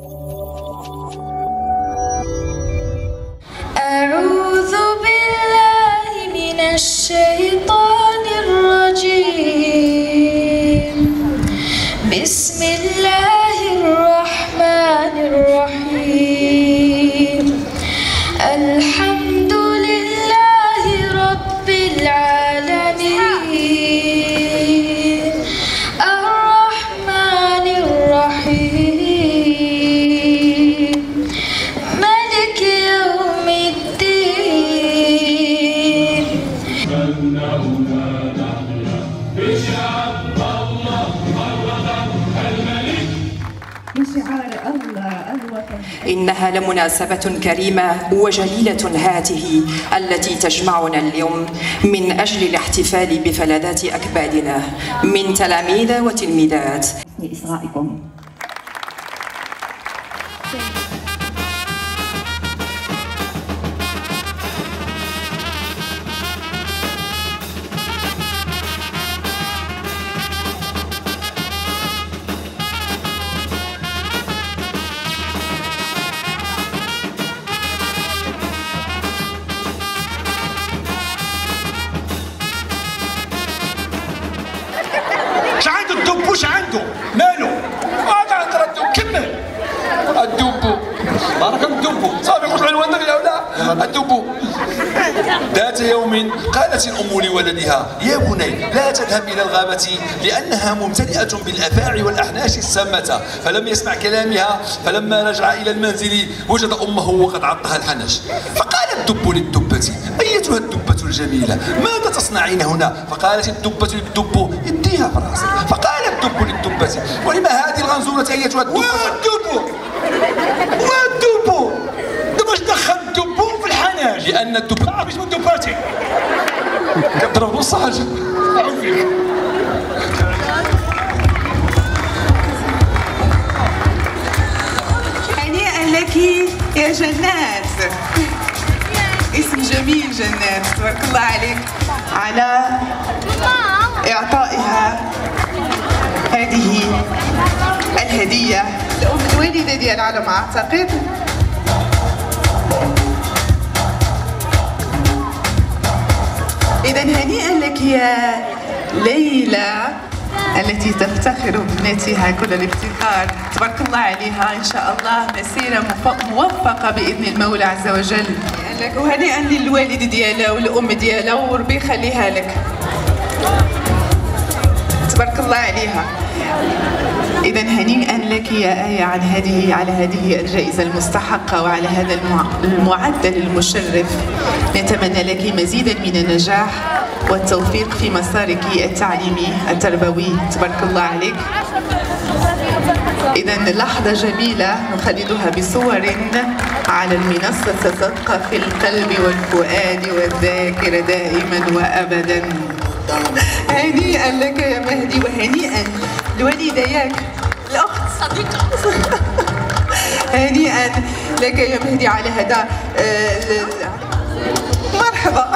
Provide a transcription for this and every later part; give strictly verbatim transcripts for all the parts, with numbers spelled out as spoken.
أعوذ بالله من الشيطان الرجيم. بسم الله الرحمن الرحيم. الحمد لله رب العالمين الرحمن الرحيم مالك يوم الدين. إنها لمناسبة كريمة وجليلة هذه التي تجمعنا اليوم من أجل الاحتفال بفلذات أكبادنا من تلاميذ وتلميذات. لإصغائكم. اش عنده الدب؟ وش عنده؟ مالو؟ هذا عنده الدب. كمل. الدب بارك الدب صافي. خش عنوان يا ولا الدب. ذات يوم قالت الأم لولدها: يا بني لا تذهب إلى الغابة لأنها ممتلئة بالأفاعي والأحناش السامة. فلم يسمع كلامها، فلما رجع إلى المنزل وجد أمه وقد عطها الحنش. فقال الدب للدبة: أيتها الدبة الجميلة، ماذا تصنعين هنا؟ فقالت الدبة للدب: اديها في راسك. فقال الدب للدبة: ولما هذه الغنزورة أيتها الدبة؟ والدب والدب واش دخل الدب في الحناش؟ لأن الدب عارف اسمه دباتي كضرب نص حاجة. هنيئا لك يا جنات. اسم جميل جنات، تبارك الله عليك على إعطائها هذه الهدية لأم الوالدة ديالها على ما أعتقد. إذا هنيئا لك يا ليلى التي تفتخر بابنتها كل الافتخار. تبارك الله عليها، إن شاء الله مسيرة موفقة بإذن المولى عز وجل. وهنيئا للوالد ديالها والأم ديالها وربي يخليها لك. تبارك الله عليها. إذا هنيئا لك يا آية عن هذه على هذه الجائزة المستحقة وعلى هذا المعدل المشرف. نتمنى لك مزيدا من النجاح والتوفيق في مسارك التعليمي التربوي. تبارك الله عليك. إذا لحظة جميلة نخلدها بصور على المنصة ستبقى في القلب والفؤاد والذاكرة دائما وأبدا. هنيئا لك يا مهدي، وهنيئا لوالديك الأخت صديقة. هنيئا لك يا مهدي على هذا. مرحبا.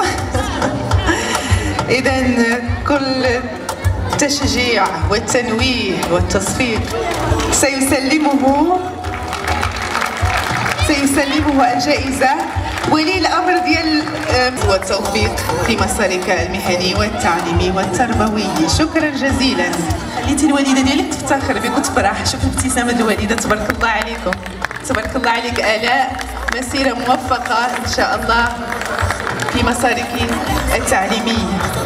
إذا كل التشجيع والتنويه والتصفيق سيسلمه سيسلمه الجائزة ولي الأمر ديال والتوفيق في مسارك المهني والتعليمي والتربوي. شكرا جزيلا. خليتي الوالدة ديالك تفتخر بك وتفرح. شوف ابتسامة الوالدة. تبارك الله عليكم. تبارك الله عليك آلاء. مسيرة موفقة إن شاء الله في مسارك التعليمي.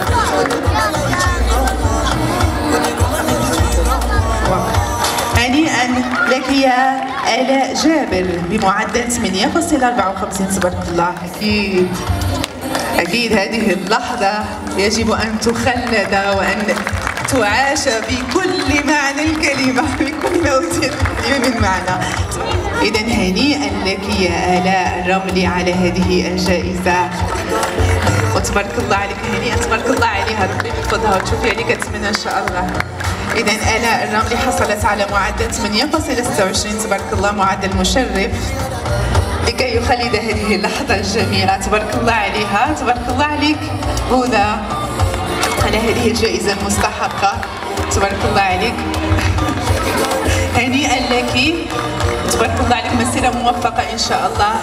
هنيئا لك يا آلاء جابر بمعدل ثمانية فاصلة أربعة وخمسين. تبارك الله. أكيد أكيد هذه اللحظة يجب أن تخلد وأن تعاش بكل معنى الكلمة، بكل ما أوتي الكلمة من معنى. إذا هنيئا لك يا آلاء الرملي على هذه الجائزة. وتبارك الله عليك هنيئا. تبارك الله عليها. ربي يحفظها وتشوفي عليك كتمنى إن شاء الله. إذا آلاء الرملي حصلت على معدل ثمانية فاصلة ستة وعشرين. تبارك الله، معدل مشرف لكي يخلد هذه اللحظة الجميلة. تبارك الله عليها. تبارك الله عليك هدى على هذه الجائزة المستحقة. تبارك الله عليك. هنيئا لك. تبارك الله عليك، مسيرة موفقة إن شاء الله.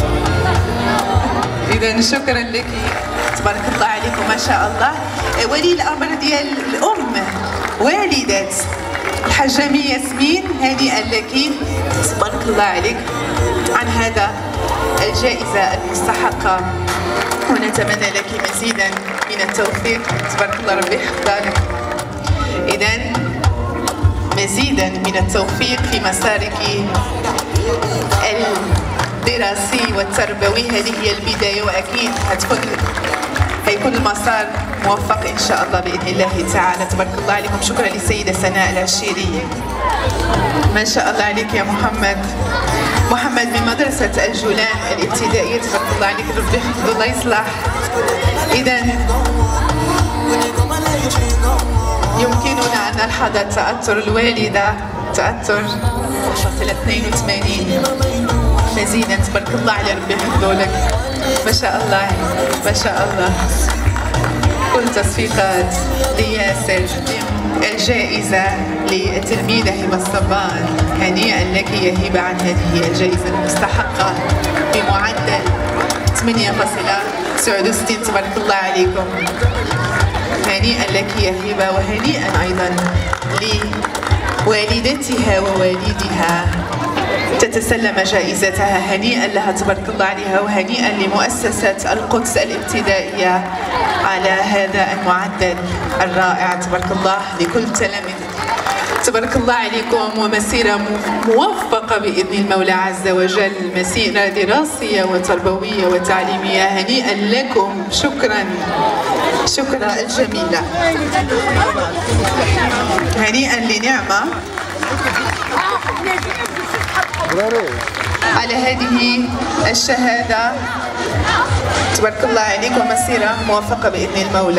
إذا شكرا لك، تبارك الله عليكم ما شاء الله. ولي الأمر ديال الأم والدة الحاجة مي ياسمين، هنيئا لك، تبارك الله عليك عن هذا الجائزة المستحقة، ونتمنى لك مزيدا من التوفيق. تبارك الله، ربي يحفظها لك. إذا مزيدا من التوفيق في مسارك الدراسي والتربوي. هذه هي البداية، وأكيد هتكون هيكون المسار موفق إن شاء الله بإذن الله تعالى. تبارك الله عليكم. شكرا للسيدة سناء العشيري، ما شاء الله عليك يا محمد. محمد من مدرسة الجولان الابتدائية، تبارك الله عليك، ربي يحفظه الله يصلح. إذا يمكننا أن نلحظ تأثر الوالدة، تأثر سنة اثنين وثمانين مزيدا. تبارك الله على ربي يحفظه لك، ما شاء الله ما شاء الله. كل تصفيقات لياسر، الجائزة للتلميذة هبة الصبان. هنيئا لك يا هبة عن هذه الجائزة المستحقة بمعدل ثمانية فاصلة تسعة وستين. تبارك الله عليكم، هنيئا لك يا هبة، وهنيئا أيضا لوالدتها ووالدها تتسلم جائزتها. هنيئا لها تبارك الله عليها، وهنيئا لمؤسسة القدس الابتدائية على هذا المعدل الرائع. تبارك الله لكل تلاميذ، تبارك الله عليكم، ومسيرة موفقة بإذن المولى عز وجل، مسيرة دراسية وتربوية وتعليمية. هنيئا لكم، شكرا شكرا الجميلة. هنيئا لنعمة على هذه الشهادة. تبارك الله عليك، ومسيرة موفقة بإذن المولى.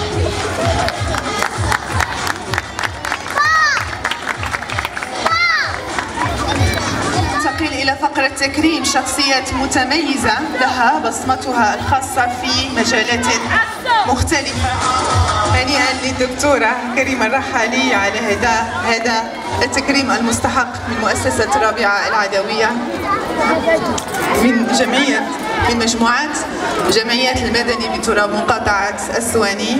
ننتقل إلى فقرة تكريم شخصيات متميزة لها بصمتها الخاصة في مجالات مختلفة. هنيئا للدكتورة كريمة الرحالي على هذا هذا التكريم المستحق من مؤسسة رابعة العدوية، من جمعية من مجموعات جمعيات المدني بتراب مقاطعة السواني.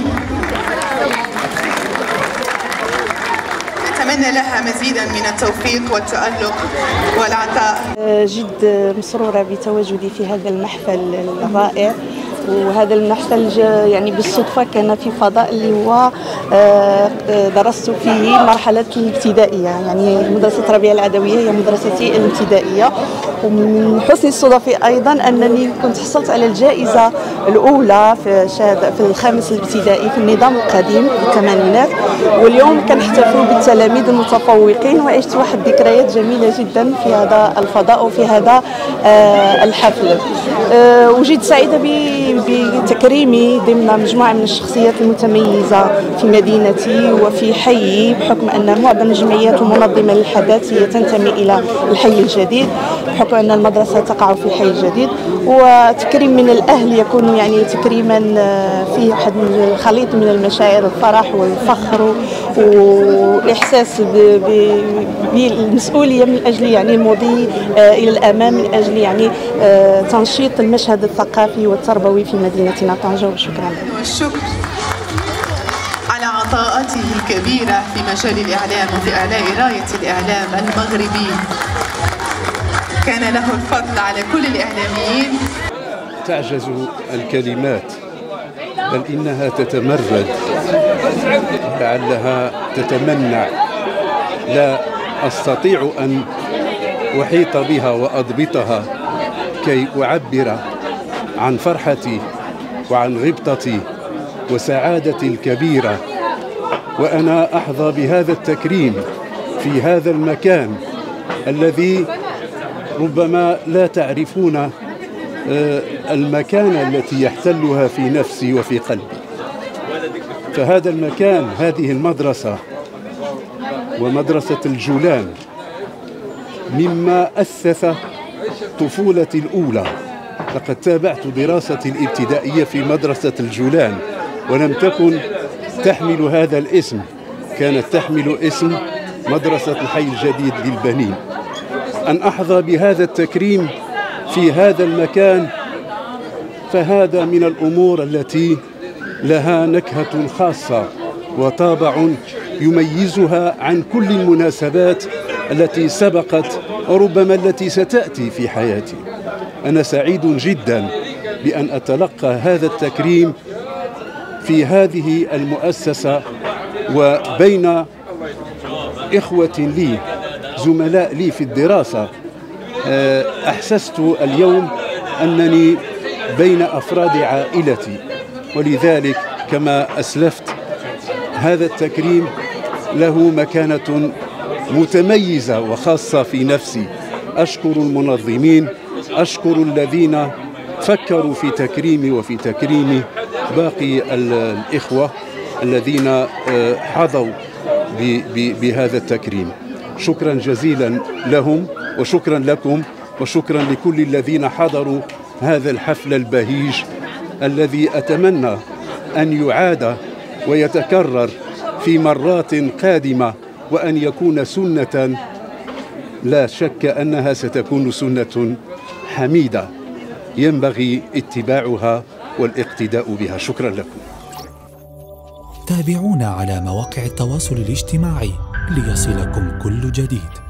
نتمنى لها مزيدا من التوفيق والتألق والعطاء. جد مسرورة بتواجدي في هذا المحفل الرائع، وهذا المحفل يعني بالصدفة كان في فضاء اللي هو درست فيه مرحلة الابتدائية، يعني مدرسة ربيع العدوية هي مدرستي الابتدائية. ومن حسن الصدف أيضا أنني كنت حصلت على الجائزة الأولى في شهادة في الخامس الابتدائي في النظام القديم في الثمانينات، واليوم كنحتفل بالتلاميذ المتفوقين، وعشت واحد ذكريات جميلة جدا في هذا الفضاء وفي هذا الحفل. وجد سعيدة بتكريمي ضمن مجموعة من الشخصيات المتميزة في مدينتي وفي حيي، بحكم أن معظم الجمعيات المنظمة للحدث هي تنتمي إلى الحي الجديد، بحكم أن المدرسة تقع في الحي الجديد. وتكريم من الأهل يكون يعني تكريما فيه واحد من الخليط من المشاعر، الفرح والفخر والإحساس بالمسؤولية من أجل يعني المضي إلى الأمام، من أجل يعني تنشيط المشهد الثقافي والتربوي في مدينتنا طنجة. وشكرا. والشكر على عطاءاته الكبيرة في مجال الإعلام وفي إعلاء راية الإعلام المغربي. كان له الفضل على كل الإعلاميين. تعجز الكلمات، بل إنها تتمرد، لعلها تتمنع. لا أستطيع أن أحيط بها وأضبطها كي أعبر عن فرحتي وعن غبطتي وسعادتي الكبيرة، وأنا أحظى بهذا التكريم في هذا المكان الذي ربما لا تعرفون المكانة التي يحتلها في نفسي وفي قلبي. فهذا المكان، هذه المدرسة ومدرسة الجولان، مما أسس طفولتي الأولى. لقد تابعت دراستي الابتدائية في مدرسة الجولان، ولم تكن تحمل هذا الاسم، كانت تحمل اسم مدرسة الحي الجديد للبنين. أن أحظى بهذا التكريم في هذا المكان، فهذا من الأمور التي لها نكهة خاصة وطابع يميزها عن كل المناسبات التي سبقت وربما التي ستأتي في حياتي. أنا سعيد جدا بأن أتلقى هذا التكريم في هذه المؤسسة وبين إخوة لي زملاء لي في الدراسة. أحسست اليوم أنني بين أفراد عائلتي، ولذلك كما أسلفت هذا التكريم له مكانة متميزة وخاصة في نفسي. أشكر المنظمين، أشكر الذين فكروا في تكريمي وفي تكريم باقي الإخوة الذين حظوا بهذا التكريم. شكرا جزيلا لهم وشكرا لكم وشكرا لكل الذين حضروا هذا الحفل البهيج الذي أتمنى أن يعاد ويتكرر في مرات قادمة، وأن يكون سنة لا شك أنها ستكون سنة حميدة ينبغي اتباعها والاقتداء بها. شكرا لكم. تابعونا على مواقع التواصل الاجتماعي ليصلكم كل جديد.